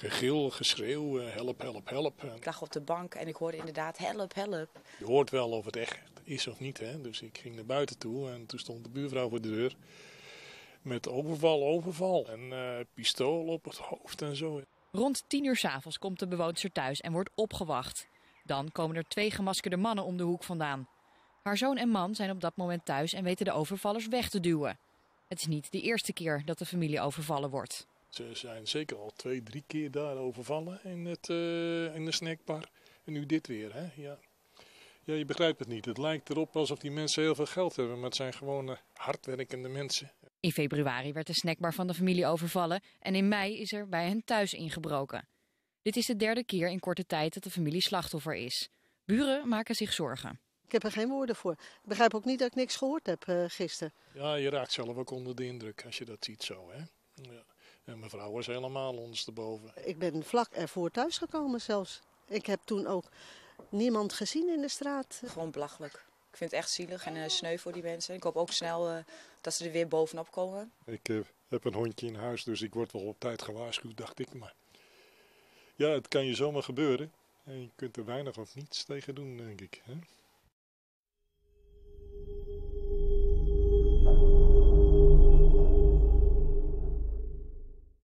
gegil, geschreeuw, help, help, help. Ik lag op de bank en ik hoorde inderdaad help, help. Je hoort wel of het echt is of niet. Hè? Dus ik ging naar buiten toe en toen stond de buurvrouw voor de deur. Met overval en pistool op het hoofd en zo. Rond 10:00 's avonds komt de bewoonster thuis en wordt opgewacht. Dan komen er 2 gemaskerde mannen om de hoek vandaan. Haar zoon en man zijn op dat moment thuis en weten de overvallers weg te duwen. Het is niet de eerste keer dat de familie overvallen wordt. Ze zijn zeker al 2, 3 keer daar overvallen in de snackbar. En nu dit weer, hè? Ja. Ja, je begrijpt het niet. Het lijkt erop alsof die mensen heel veel geld hebben, maar het zijn gewoon hardwerkende mensen. In februari werd de snackbar van de familie overvallen en in mei is er bij hen thuis ingebroken. Dit is de 3e keer in korte tijd dat de familie slachtoffer is. Buren maken zich zorgen. Ik heb er geen woorden voor. Ik begrijp ook niet dat ik niks gehoord heb gisteren. Ja, je raakt zelf ook onder de indruk als je dat ziet zo, hè. Ja. En mevrouw was helemaal ondersteboven. Ik ben vlak ervoor thuisgekomen zelfs. Ik heb toen ook niemand gezien in de straat. Gewoon belachelijk. Ik vind het echt zielig en sneu voor die mensen. Ik hoop ook snel dat ze er weer bovenop komen. Ik heb een hondje in huis, dus ik word wel op tijd gewaarschuwd, dacht ik. Maar ja, het kan je zomaar gebeuren. En je kunt er weinig of niets tegen doen, denk ik. Hè?